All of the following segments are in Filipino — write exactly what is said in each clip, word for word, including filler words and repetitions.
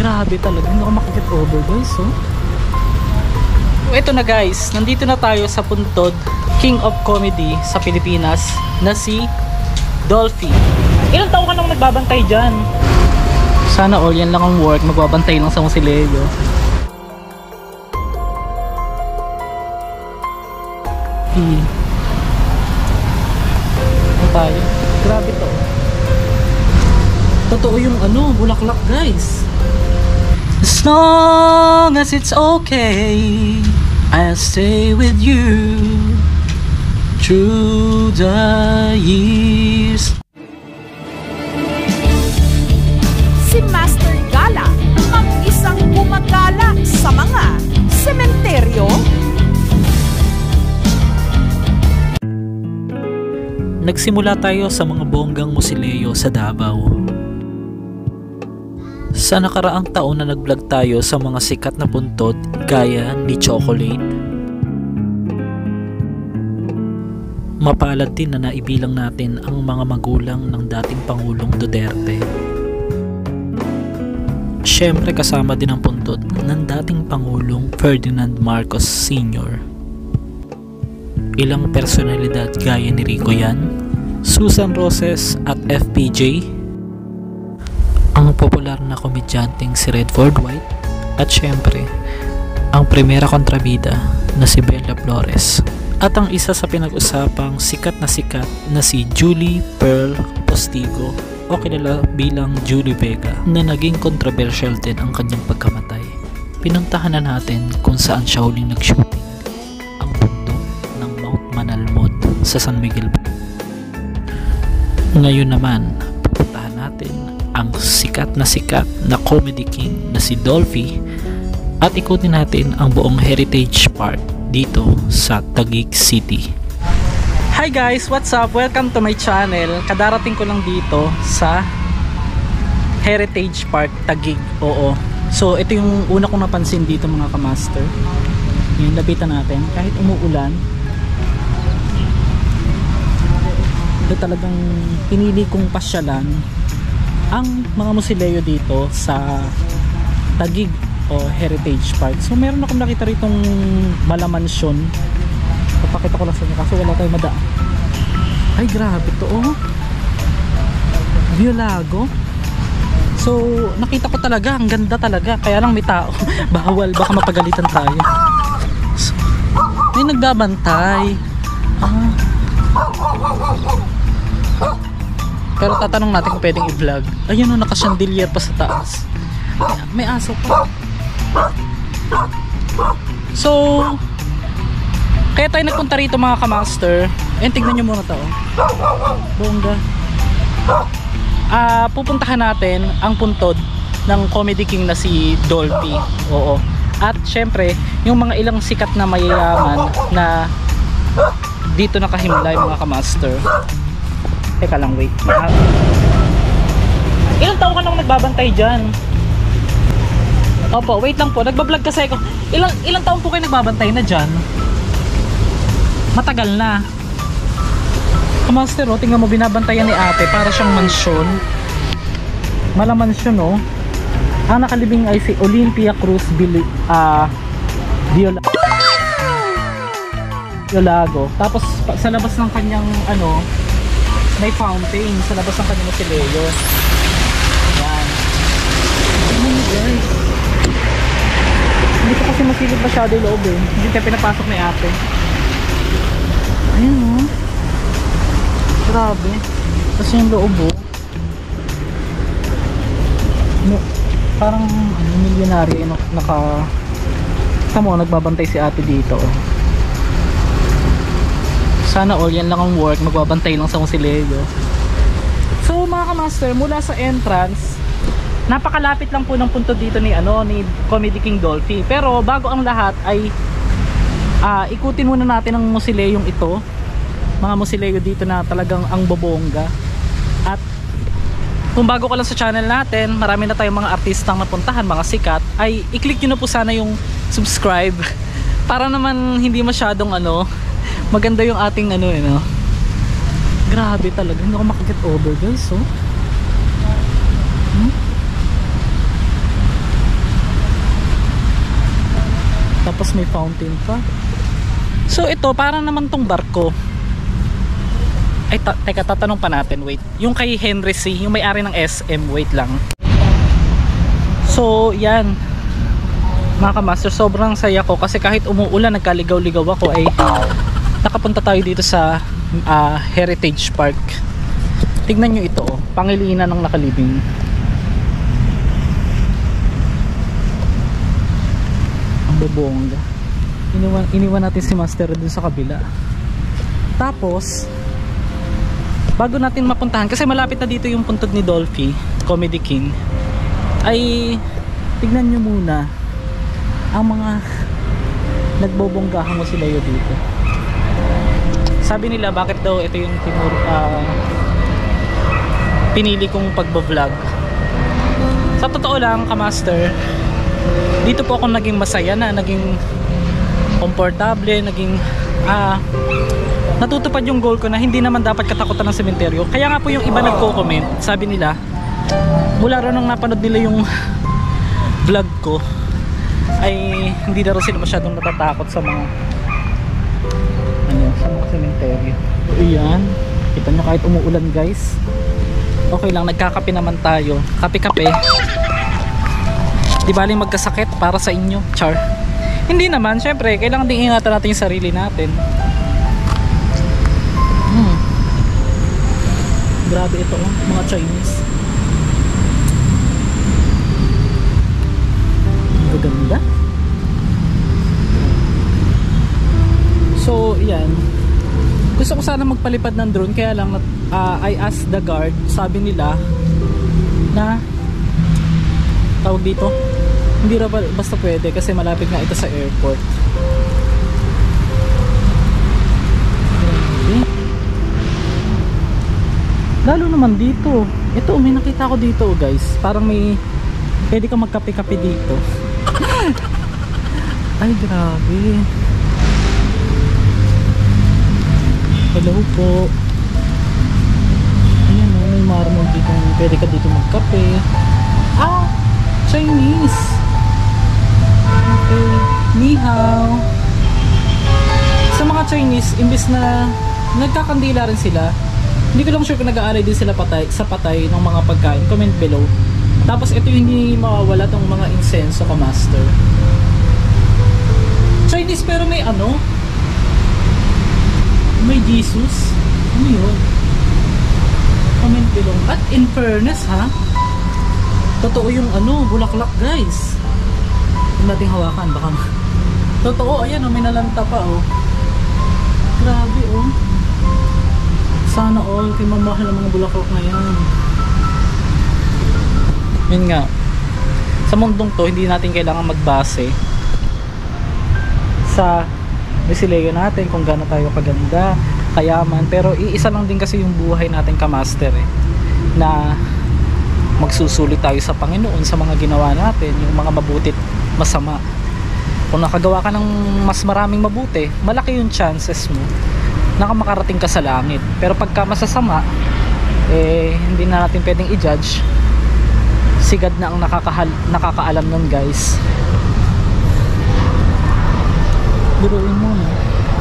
Grabe talaga, hindi ako makaget over guys, oh. Ito na guys, nandito na tayo sa puntod King of Comedy sa Pilipinas na si Dolphy. Ilang taon ka nang nagbabantay dyan? Sana all yan lang ang work, magbabantay lang sa Musileo. Hmm. Ano tayo? Grabe to. Totoo yung ano, bulaklak guys. As long as it's okay, I'll stay with you through the years. Si Master Gala, ang isang gumagala sa mga sementeryo. Nagsimula tayo sa mga bonggang musileo sa Davao. Sa nakaraang taon na nag-vlog tayo sa mga sikat na puntod gaya ni Chocolate. Mapalad din na naibilang natin ang mga magulang ng dating Pangulong Duterte. Siyempre kasama din ang puntod ng dating Pangulong Ferdinand Marcos Senior Ilang personalidad gaya ni Rico Yan, Susan Roses at F P J, ang popular na komedyanteng si Redford White, at syempre ang primera kontrabida na si Bella Flores, at ang isa sa pinag-usapang sikat na sikat na si Julie Pearl Postigo o kilala bilang Julie Vega, na naging controversial din ang kanyang pagkamatay. Pinuntahan na natin kung saan siya huling nag-shooting, ang bundok ng Mount Manalmod sa San Miguel. Ngayon naman pupuntahan natin ang sikat na sikat na comedy king na si Dolphy at ikutin natin ang buong Heritage Park dito sa Taguig City. Hi guys, what's up? Welcome to my channel. Kadarating ko lang dito sa Heritage Park Taguig. Oo. So ito yung una kong napansin dito mga kamaster. Yung lapitan natin kahit umuulan. Ito talagang pinili kong pasyalan ang mga musileo dito sa Taguig o Heritage Park. So meron akong nakita ritong malamansyon. Papakita ko lang sa inyo kasi wala tayong madaan. Ay grabe to, oh. Violago. So nakita ko talaga, ang ganda talaga. Kaya lang may tao. Bawal, baka mapagalitan tayo. So, may nagbabantay. Ah. Pero tatanong natin kung pwedeng i-vlog. Ayun o, naka-chandelier pa sa taas. May, may aso pa. So, kaya tayo nagpunta rito mga kamaster. Eh, tignan nyo muna to. Bongga. Ah, pupuntahan natin ang puntod ng comedy king na si Dolphy. Oo. At syempre, yung mga ilang sikat na mayayaman na dito nakahimlay mga kamaster. Teka lang, wait. Ilang taon ka nang nagbabantay dyan? Opo, wait lang po. Nagbablog kasi ako. Ilang, ilang taon po kayo nagbabantay na dyan? Matagal na. Kamaster, oh, tingnan mo, binabantayan ni ate. Para siyang mansyon. Malamansyon, oh. Ang nakalibing ay si Olympia Cruz Bili, uh, Viola Violago. Tapos sa labas ng kanyang ano, may fountain sa labas ng kanyang musileo. Ayan. Ayan guys. Hindi ko kasi masilip masyado yung loob eh. Hindi kaya pinapasok ni ate. Ayan o. Oh. Grabe. Kasi yung loob o. Oh. No, parang ano, milyonary no, naka tamo nagbabantay si ate dito oh. Sana all yan lang ang work, magbabantay lang sa musileo. So mga kamaster, mula sa entrance napakalapit lang po ng punto dito ni ano ni Comedy King Dolphy. Pero bago ang lahat ay uh, ikutin muna natin ang musileyong ito, mga musileo dito na talagang ang bobongga. At kung bago ka lang sa channel natin, marami na tayong mga artistang napuntahan, mga sikat, ay i-click nyo na po sana yung subscribe para naman hindi masyadong ano, maganda yung ating ano eh no? Grabe talaga, hindi ako makaget over guys oh. Hmm? Tapos may fountain pa. So ito, para naman tong barko. Ay, ta teka, tatanong pa natin, wait. Yung kay Henry C, yung may-ari ng S M, wait lang. So, yan. Mga kamaster, sobrang saya ko kasi kahit umuulan, nagkaligaw-ligaw ako ay nakapunta tayo dito sa uh, Heritage Park. Tignan nyo ito, oh, Pangilinan ng nakalibing. Ang bobongga. Iniwan, iniwan natin si Master dun sa kabila. Tapos bago natin mapuntahan, kasi malapit na dito yung puntod ni Dolphy, Comedy King, ay tignan nyo muna ang mga nagbobonggahan mo sila yun dito. Sabi nila bakit daw ito yung tinur, uh, pinili kong pagbablog. Sa totoo lang, kamaster, dito po ako naging masaya na, naging komportable, naging ah, natutupad yung goal ko na hindi naman dapat katakutan ng sementeryo. Kaya nga po yung iba nagko-comment, sabi nila mula ron nang napanood nila yung vlog ko ay hindi na rin sila masyadong natatakot sa mga ano, sa mga sementeryo. Ayan, kita nyo kahit umuulan guys, okay lang, nagkakape naman tayo, kape-kape. Di bali magkasakit para sa inyo, char. Hindi naman, syempre kailangan din ingatan natin yung sarili natin. Hmm. Grabe ito, oh, mga Chinese. Maganda. So, yan. Gusto ko sana magpalipad ng drone, kaya lang uh, I asked the guard, sabi nila na tawag dito, hindi na basta pwede kasi malapit nga ito sa airport. Lalo naman dito. Ito, may nakita ko dito guys. Parang may pwede ka magkape-kape dito. Ay grabe. Hello po. Ayan o, may marmol dito. Pwede ka dito magkape. Ah, Chinese. Okay, ni hao. Sa mga Chinese, imbis na nagkakandila rin sila, hindi ko lang sure kung nag-aalay din sila patay, sa patay ng mga pagkain. Comment below. Tapos ito yung hindi mawawala tong mga insenso ka master. Chinese pero may ano? May Jesus. Ano yun? Comment below. At in fairness ha, totoo yung ano, bulaklak guys. Huwag nating hawakan baka totoo, ayan o, may nalanta pa o. Grabe o. Sana all, kay mamahal ang mga bulaklak na yan. Yun nga, sa mundong to, hindi natin kailangan magbase sa basileyo natin kung gaano tayo kaganda, kayaman. Pero iisa lang din kasi yung buhay natin kamaster eh, na magsusulit tayo sa Panginoon sa mga ginawa natin, yung mga mabutit masama. Kung nakagawa ka ng mas maraming mabuti, malaki yung chances mo na makarating ka sa langit. Pero pagka masasama, eh hindi na natin pwedeng i-judge. Si God na ang nakakahal, nakakaalam nun guys. Biruin mo no?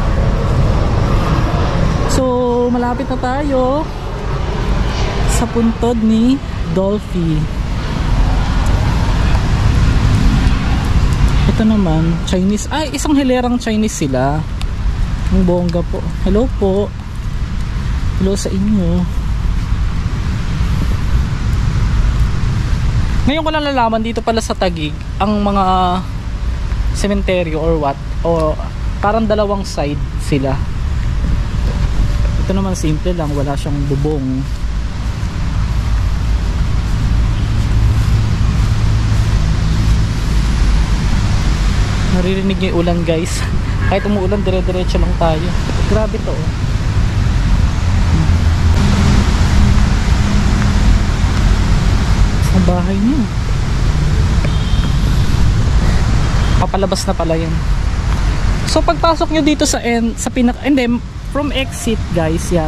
So malapit na tayo sa puntod ni Dolphy. Ito naman Chinese, ay isang hilerang Chinese sila. Ang bongga po. Hello po. Hello sa inyo. Ngayon ko lang nalaman dito pala sa Taguig ang mga sementeryo or what, o parang dalawang side sila. Ito naman simple lang, wala siyang bubong. Naririnig niyo yung ulan guys. Kahit umuulan, dire-diretso lang tayo. Grabe to oh. Sa bahay niyo. Papalabas na pala yun. So pagpasok nyo dito sa end, sa pinak, hindi, from exit guys yan.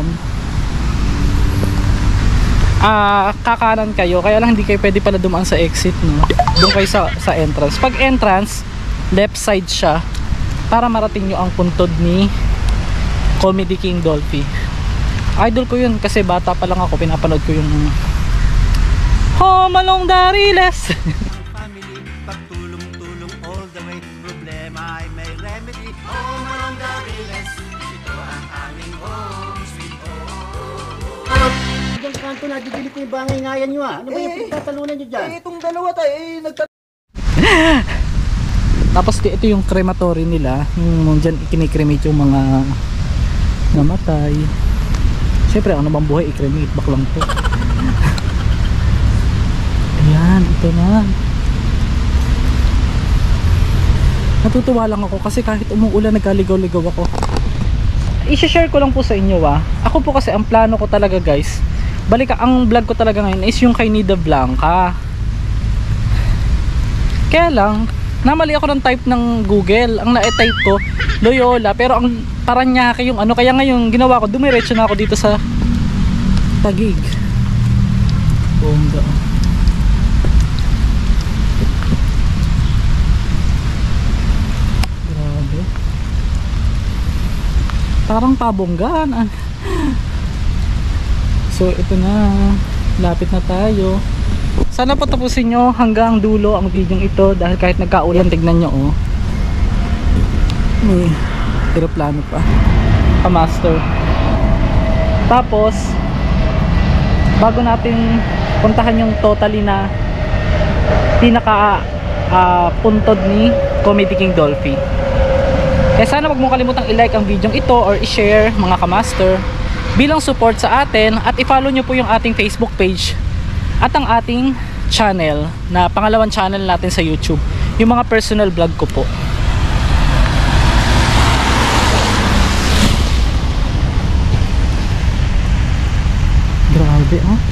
Ah, uh, kakanan kayo, kaya lang hindi kayo pwede pala dumaan sa exit no. Doon kayo sa, sa entrance. Pag entrance, left side siya. para marating nyo ang puntod ni Comedy King Dolphy. Idol ko yun kasi bata pa lang ako, pinapanood ko yung Home Along the Riles. Family, pagtulong-tulong all the way, problema ay may remedy. Home Along the Riles, ito ang aming home sweet home. Diyan sa kanto na, dibili ko yung bangay-ngayan nyo ah. Ano ba yung pinagtatalunan nyo dyan? Eh, itong dalawa tayo, eh, nagtat... Tapos ito yung crematory nila, yung dyan ikinikremate yung mga namatay. Siyempre ano bang buhay i-cremate, bak lang to. Ayan, ito na. Natutuwa lang ako kasi kahit umuulan nagkaligaw-ligaw ako. I-share ko lang po sa inyo ah. Ako po kasi ang plano ko talaga guys, balik ang vlog ko talaga ngayon is yung kay Nida Blanca. Kaya lang namali ako ng type ng Google. Ang na-type ko Loyola, pero ang Paranaque yung ano, kaya ngayon ginawa ko, dumiretso na ako dito sa Taguig. Bongga. Grabe. Parang pabonggaan ah. So ito na, lapit na tayo. Sana po tapusin nyo hanggang dulo ang video ito dahil kahit nagkaulan, tignan nyo oh. May aeroplano pa, ka-master. Tapos bago natin puntahan yung totally na pinaka uh, puntod ni Comedy King Dolphy, eh sana wag mo kalimutang i-like ang video ito or i-share mga ka-master bilang support sa atin, at i-follow nyo po yung ating Facebook page at ang ating channel na pangalawang channel natin sa YouTube, yung mga personal vlog ko po. Grabe oh,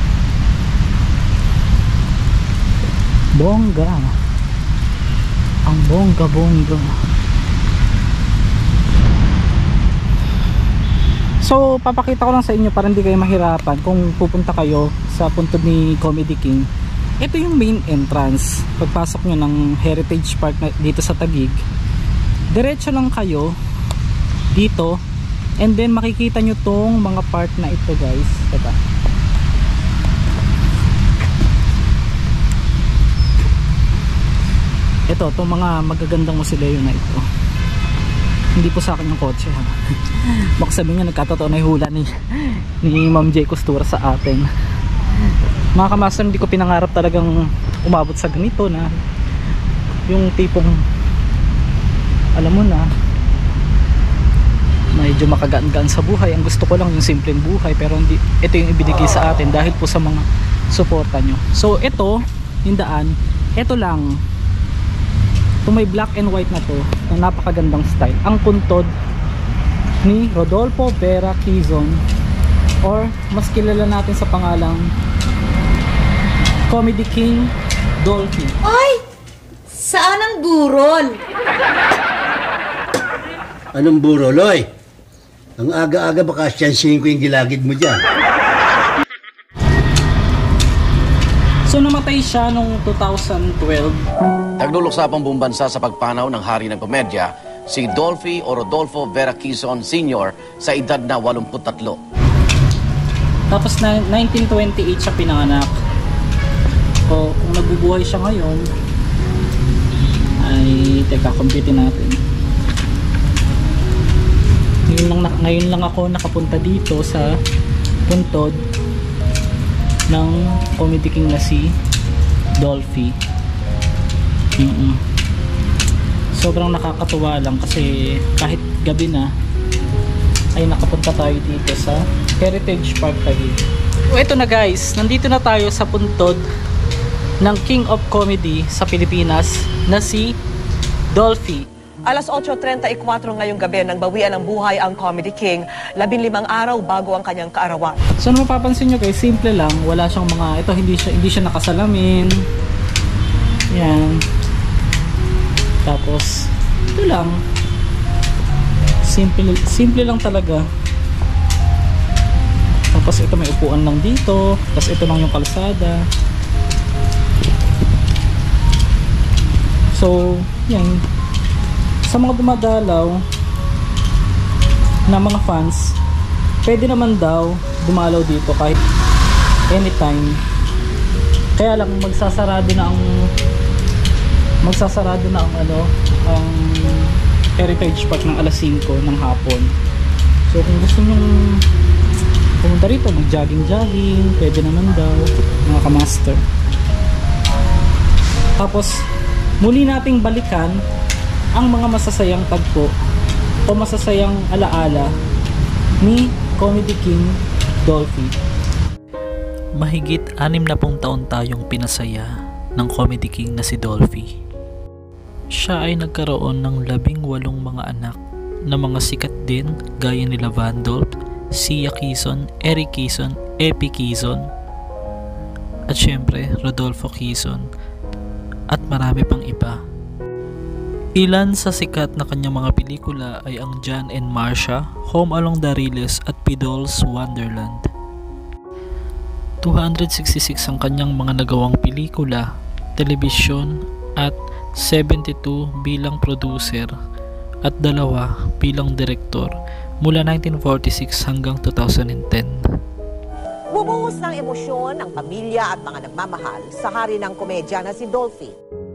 bongga, ang bongga bongga. So papakita ko lang sa inyo para hindi kayo mahirapan kung pupunta kayo sa puntod ni Comedy King. Ito yung main entrance. Pagpasok nyo ng Heritage Park na dito sa Taguig, diretso lang kayo dito, and then makikita nyo tong mga part na ito guys. Diba? Ito, itong mga magagandang mausoleo na ito. Hindi po sa akin yung kotse ha. Baka sabihin niya nagkatotoo na yung hula ni, ni Ma'am J. Costura sa atin. Mga kamaster, hindi ko pinangarap talagang umabot sa ganito na yung tipong alam mo na medyo makagaan-gaan sa buhay. Ang gusto ko lang yung simpleng buhay, pero hindi, ito yung ibinigay sa atin dahil po sa mga suporta nyo. So ito yung daan, ito lang, itong may black and white na to, na napakagandang style, ang puntod ni Rodolfo Vera Quezon, or mas kilala natin sa pangalang Comedy King Dolphy. Ay! Saan ang burol? Anong buroloy? Ang aga-aga baka siyansihin ko yung gilagid mo dyan. So namatay siya noong two thousand twelve. Nagluluksapang buong bansa sa pagpanaw ng hari ng komedya, si Dolphy o Rodolfo Vera Quezon Senior sa edad na eighty-three. Tapos na nineteen twenty-eight siya pinanganak. O kung nabubuhay siya ngayon, ay teka, computin natin. Ngayon lang, ngayon lang ako nakapunta dito sa puntod ng Comedy King na si Dolphy. Mm -mm. Sobrang nakakatuwa lang kasi kahit gabi na ay nakapunta tayo dito sa Heritage Park Taguig. So ito na guys, nandito na tayo sa puntod ng King of Comedy sa Pilipinas na si Dolphy. Alas eight thirty-four ngayong gabi nang bawian ng buhay ang Comedy King, labing limang araw bago ang kanyang kaarawan. So ano mapapansin nyo guys, simple lang, wala siyang mga, ito hindi siya, hindi siya nakasalamin. Yan. Tapos, ito lang. Simple, simple lang talaga. Tapos ito may upuan lang dito, tapos ito lang yung kalsada. So, yan. sa mga dumadalaw na mga fans, pwede naman daw dumalaw dito kahit anytime. Kaya lang magsasarado na ang magsasarado na ang ano, ang Heritage Park ng alas singko ng hapon. So kung gusto nyo pumunta rito, mag-jogging-jogging, pwede naman daw, mga kamaster. Tapos muli nating balikan ang mga masasayang tagpo o masasayang alaala ni Comedy King Dolphy. Mahigit anim na pong taon tayong pinasaya ng Comedy King na si Dolphy. Siya ay nagkaroon ng labing walong mga anak na mga sikat din gaya nila Vandolph, Sia Quezon, Eric Quezon, Epi Quezon, at syempre Rodolfo Quezon, at marami pang iba. Ilan sa sikat na kanyang mga pelikula ay ang John and Marcia, Home Along the Riles at Pidol's Wonderland. two hundred sixty-six ang kanyang mga nagawang pelikula, telebisyon at seventy-two bilang producer at dalawa bilang direktor mula nineteen forty-six hanggang two thousand ten. Bumuhos ng emosyon ng pamilya at mga nagmamahal sa hari ng komedya na si Dolphy.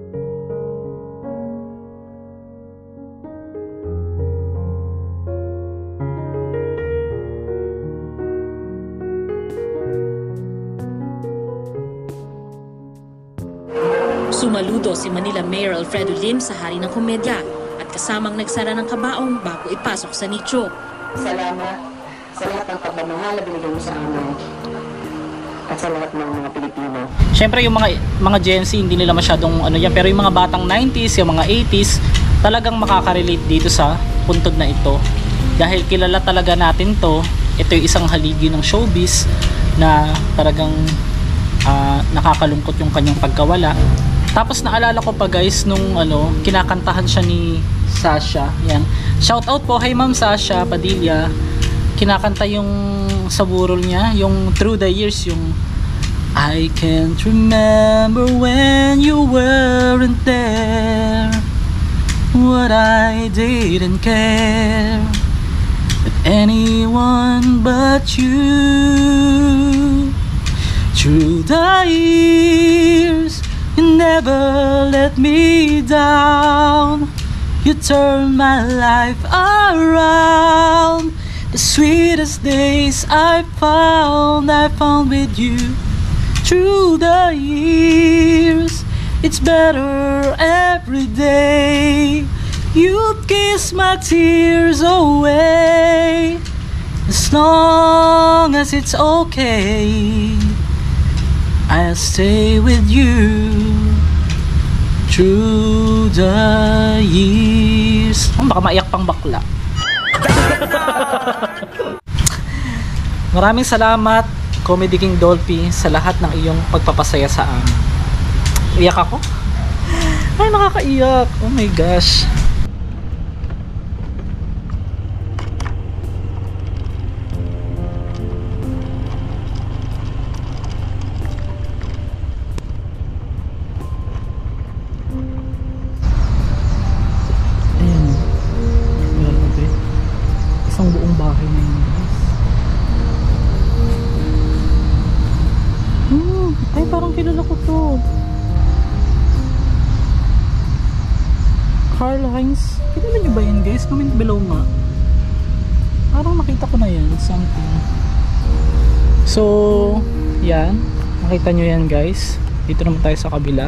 Sumaludo si Manila Mayor Alfredo Lim sa hari ng komedya at kasamang nagsara ng kabaong bago ipasok sa nicho. Salamat sa lahat ng pagmamahal na binigay mo sa amin at sa lahat ng mga Pilipino. Siyempre yung mga mga Gen Z hindi nila masyadong ano yan, pero yung mga batang nineties, yung mga eighties talagang makaka-relate dito sa puntod na ito. Dahil kilala talaga natin to, ito yung isang haligi ng showbiz na talagang uh, nakakalungkot yung kanyang pagkawala. Tapos naalala ko pa guys nung ano, kinakantahan siya ni Sasha. Yan. Shout out po kay Ma'am Sasha Padilla. Kinakanta yung sa burol niya, yung Through the Years, yung I can't remember when you weren't there, what I didn't care with anyone but you. Through the years you never let me down. You turned my life around. The sweetest days I found, I found with you. Through the years, it's better every day. You'd kiss my tears away. As long as it's okay, I'll stay with you through the years. Baka maiyak pang bakla. Maraming salamat Comedy King Dolphy sa lahat ng iyong pagpapasaya sa amin. Iyak ako? Ay, nakakaiyak. Oh my gosh. Isang buong bahay na yun guys. Hmm, ay parang kilala ko to. Carl Heinz. Kilala nyo ba yun guys? Comment below nga. Parang nakita ko na yan. Something. So, yan. Nakita nyo yan guys. Dito naman tayo sa kabila.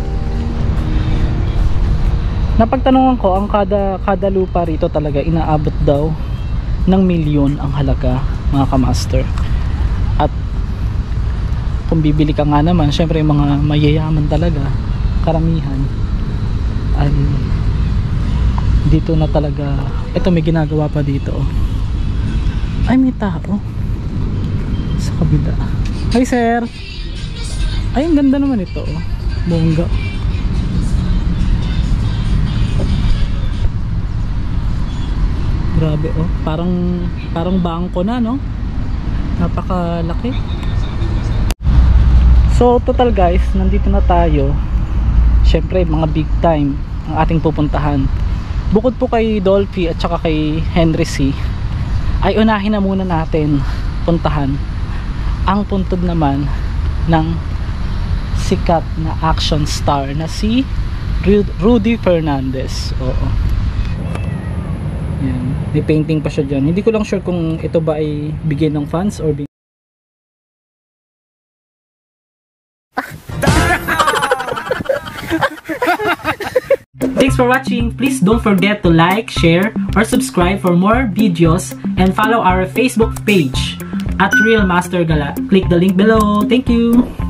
Napagtanungan ko, ang kada, kada lupa rito talaga inaabot daw ng milyon ang halaga mga kamaster. At kung bibili ka nga naman, syempre yung mga mayayaman talaga, karamihan ay dito na talaga. Ito may ginagawa pa dito oh. Ay may tao sa kabila. Hi sir. Ay ang ganda naman ito oh. Bongga. Grabe oh, parang parang bangko na no. Napakalaki. So total guys, nandito na tayo. Syempre mga big time ang ating pupuntahan. bukod po kay Dolphy at saka kay Henry C, ay unahin na muna natin puntahan ang puntod naman ng sikat na action star na si Rudy Fernandez. Oo. Yan. May painting pa siya dyan. Hindi ko lang sure kung ito ba ay bigyan ng fans or bigyan. Thanks for watching. Please don't forget to like, share, or subscribe for more videos and follow our Facebook page at Real Master Gala. Click the link below. Thank you.